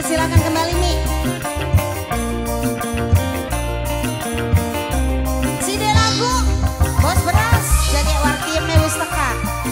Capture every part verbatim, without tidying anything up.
Persilakan kembali Mi. Side lagu Bos Beras jadi wartiem wis teka.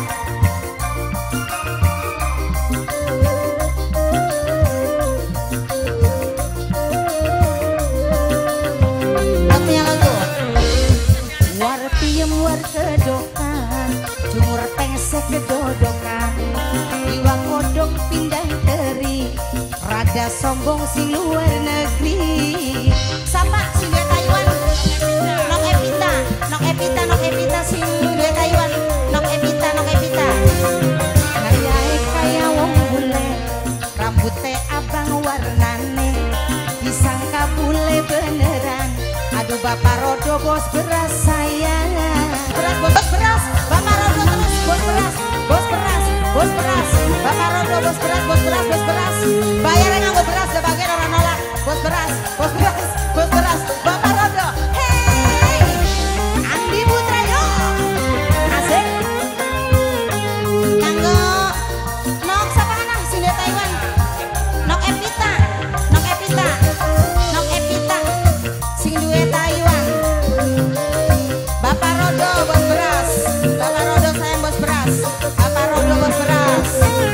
Lagunya lagu wartiem war kedokan jumur pengsek kedodokan iwak kodok pindah teri rada sombong si luar negeri. Sapa si dua Taiwan Nok Evita Nok Evita Nok Evita si dua Taiwan Nok Evita Nok Evita kaya kaya wong bule rambutnya abang warnane disangka bule beneran. Aduh Bapak Rodo bos beras sayang beras bos beras Bapak Rodo terus bos beras bos beras bos beras Bapak Rodo bos beras bos beras bos beras bayarnya nganggo beras sebagian orang nolak bos beras bos beras bos beras Bapak Rodo. Hey Andi Putra yo asik nganggo nok sapana sini Taiwan Nok Evita Nok Evita Nok Evita sing duwe Taiwan Bapak Rodo bos beras Bapak Rodo sayang bos beras Bapak Rodo bos beras.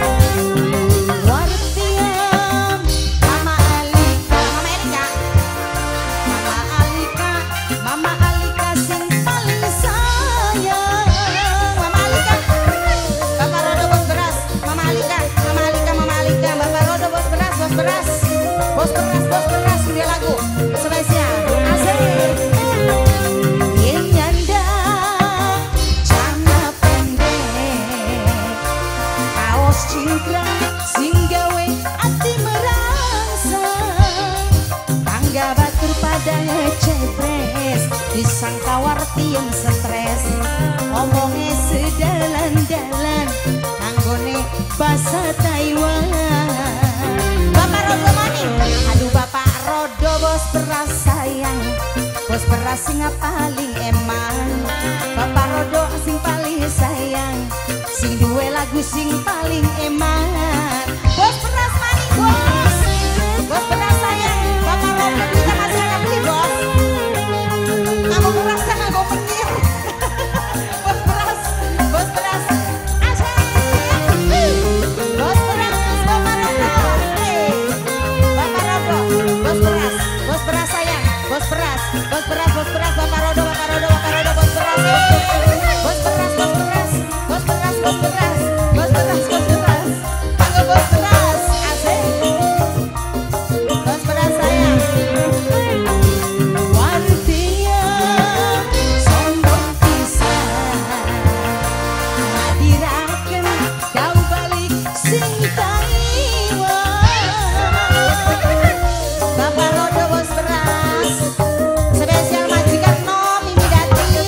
Wartiem Mama Alika Mama Alika Mama Alika Mama Alika sing paling sayang Mama Alika Bapak Rodo bos beras Mama Alika Mama Alika Mama Alika Bapak Rodo bos beras bos beras bos beras bos beras dia lagu spesial asik. Yang nyanda celana pendek kaos cingkrang sing gawe ati merangsang tangga batur pada ngecepres disangka wartiem stres omongnya sedalan-dalan anggone bahasa Taiwan. Bapak Rodo maning aduh Bapak Rodo bos beras sayang bos beras sing paling emang Bapak Rodo sing paling sayang sing duwe lagu sing paling emang bos beras maning bos bos beras sayang Bapak Rodo kita masih ada beli bos kamu beras kan aku penir bos beras bos beras asik bos beras Bapak Rodo hey Bapak Rodo bos beras bos beras sayang bos beras bos beras bos beras Bapak Rodo Bapak Rodo Bapak Rodo bos beras bos beras bos beras bos beras bos beras bos beras bos beras kanggo bos beras asik bos beras sayang. Wartiem sombong pisan ngadirakeun dau balik sing Taiwan Bapak Rodo bos beras spesial majikan no Mimi Dati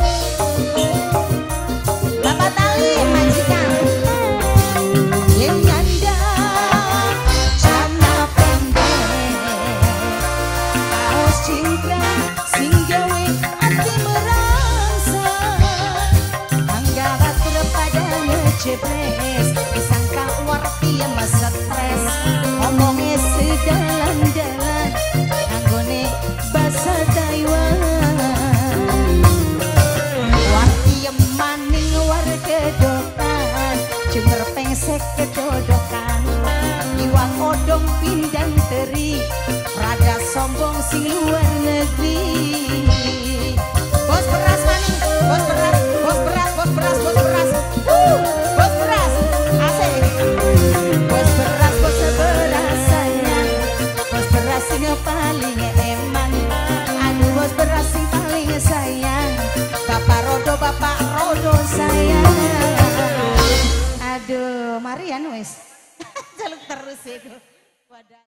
Bapak Tali majikan yang nyanda celana pendek kaos cingkrang sing gawe ati merangsang tangga batur pada ngecepres disangka wartiem stres omongnya sedalan-dalan anggone bahasa Taiwan. Wartiem maning war kedokan jember pengsek kedodokan iwak odong pindang teri rada sombong sing luar negeri. Bos beras maning bos beras bos beras bos beras bos beras uh, bos beras asik bos beras bos beras sayang bos beras sing paling emang aduh bos beras sing paling sayang Bapak Rodo Bapak Rodo sayang aduh Marian wes jaluk terus itu.